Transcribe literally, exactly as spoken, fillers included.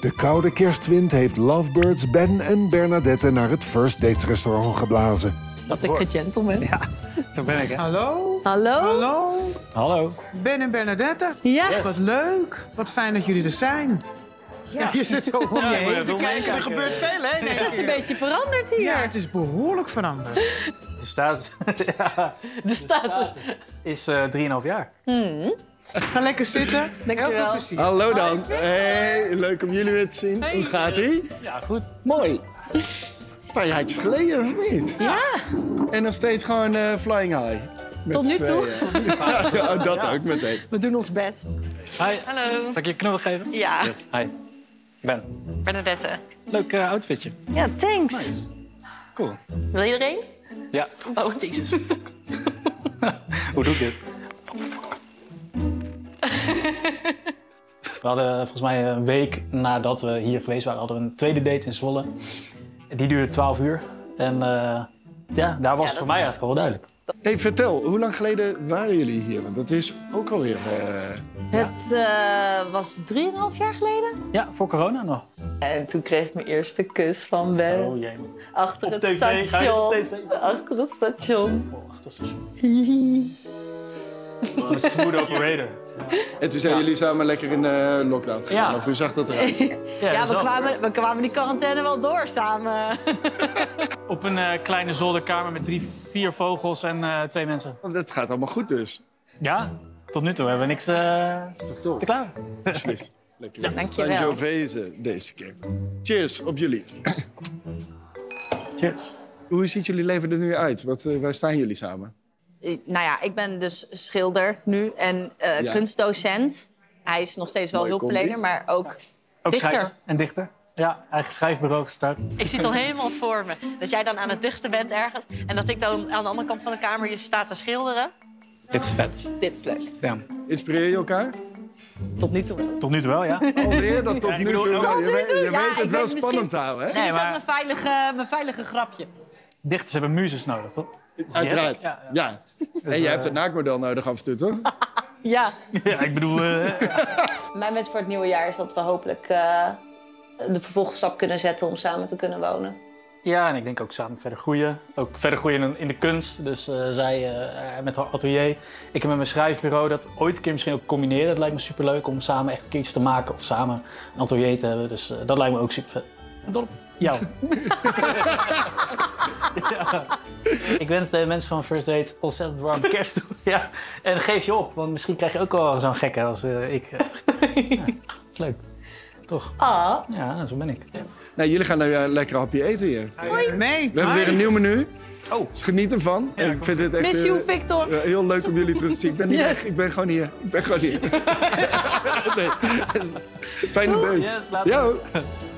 De koude kerstwind heeft Lovebirds Ben en Bernadette naar het First Dates restaurant geblazen. Wat een gentleman. Ja, zo ben ik, hè. Hallo. Hallo. Hallo. Hallo. Ben en Bernadette. Ja. Yes. Wat leuk. Wat fijn dat jullie er zijn. Ja. Je zit zo om je Ja, heen te om me heen kijken. Er kijken. gebeurt veel, hè? in één Het is een keer. beetje veranderd hier. Ja, het is behoorlijk veranderd. De status, ja, De status. is uh, drieënhalf jaar. Ga lekker zitten. Heel Dankjewel. veel plezier. Hallo dan. Hey, leuk om jullie weer te zien. Hoe gaat ie? Ja, goed. Mooi. Een paar jaartjes geleden, of niet? Ja, En nog steeds gewoon eh, flying high. Met Tot nu z'n toe. tweeën. Ja, ja, oh, dat ook meteen. we doen ons best. Hi. Hallo. Zal ik je een knuffel geven? Ja, Hi. Ben. Bernadette. Leuk uh, outfitje. Ja, thanks. Cool. Wil je er een? Ja. Oh, jezus. Hoe doe ik dit? Oh, fuck. We hadden volgens mij een week nadat we hier geweest waren, hadden we een tweede date in Zwolle. Die duurde twaalf uur. En uh, ja, daar was Ja, het voor dat- mij eigenlijk wel duidelijk. Hey, vertel, hoe lang geleden waren jullie hier? Want dat is ook alweer... Uh... Het uh, was drieënhalf jaar geleden. Ja, voor corona nog. En toen kreeg ik mijn eerste kus van Ben. Oh jee. Achter Op het tv, ga je station. op tv? Achter het station. Oh, ach, dat is zo. Dat is smooth operator. En toen zijn jullie samen lekker in de lockdown gegaan. Ja. Of hoe zag dat eruit? Ja, Ja, dus we wel. kwamen, we kwamen die quarantaine wel door samen. Op een uh, kleine zolderkamer met drie, vier vogels en uh, twee mensen. Want het gaat allemaal goed dus. Ja, tot nu toe hebben we niks uh, Dat is toch tof? te klaar. Alsjeblieft. Lekker. Ja, dankjewel. Sangiovese deze keer. Cheers op jullie. Cheers. Hoe ziet jullie leven er nu uit? Wat, uh, waar staan jullie samen? Nou ja, ik ben dus schilder nu en uh, Ja. kunstdocent. Hij is nog steeds wel Mooie hulpverlener, combi. maar ook Ook dichter. schrijver en dichter. Ja, eigen schrijfbureau gestart. Ik zie het al helemaal voor me. Dat jij dan aan het dichten bent ergens. En dat ik dan aan de andere kant van de kamer je staat te schilderen. Dit is vet. Dit is leuk. Ja. Inspireer je elkaar? Tot nu toe wel. Tot nu toe wel, ja. Alweer dat tot Ja, ik nu bedoel, toe. tot Je, nu weet, toe. je Ja, weet ik het wel weet spannend misschien- houden, hè? Misschien is dat maar- mijn veilige, mijn veilige grapje. Dichters hebben muzes nodig, toch? Uiteraard. Ja, Ja. En jij hebt een naaktmodel nodig af en toe, toch? Ja. Ja, ik bedoel... Uh, Mijn wens voor het nieuwe jaar is dat we hopelijk uh, de vervolgstap kunnen zetten om samen te kunnen wonen. ja, en ik denk ook samen verder groeien. Ook verder groeien in, in de kunst. Dus uh, zij uh, met haar atelier. Ik heb met mijn schrijfbureau dat ooit een keer misschien ook combineren. Dat lijkt me superleuk om samen echt een keer iets te maken. Of samen een atelier te hebben. Dus uh, dat lijkt me ook super vet. Dorp, jou. Ja. Ik wens de mensen van First Date ontzettend warme kerst toe. Ja. En geef je op, want misschien krijg je ook wel zo'n gekke als uh, ik. Uh. Ja, dat is leuk. Toch? Ah. Ja, zo ben ik. Nou, jullie gaan nou ja, lekker hapje eten hier. Nee. We hebben weer een nieuw menu. Oh. Dus geniet ervan. En ik vind het echt Miss you, eh, Victor. eh, heel leuk om jullie terug te zien. Ik ben niet Yes. weg, ik ben gewoon hier. Ik ben gewoon hier. Nee. Fijne beuk. Yes, later. Ja hoor.